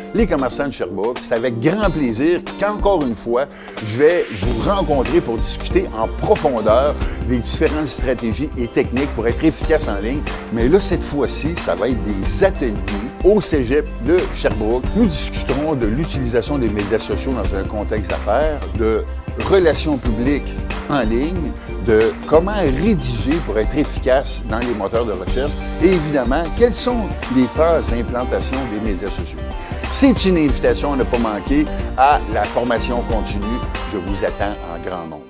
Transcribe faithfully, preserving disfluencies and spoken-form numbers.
les commerçants de Sherbrooke. C'est avec grand plaisir qu'encore une fois, je vais vous rencontrer pour discuter en profondeur des différentes stratégies et techniques pour être efficace en ligne. Mais là, cette fois-ci, ça va être des ateliers au Cégep de Sherbrooke. Nous discuterons de l'utilisation des médias sociaux dans un contexte d'affaires, de relations publiques en ligne, de comment rédiger pour être efficace dans les moteurs de recherche et évidemment, quelles sont les phases d'implantation des médias sociaux. C'est une invitation à ne pas manquer à la formation continue. Je vous attends en grand nombre.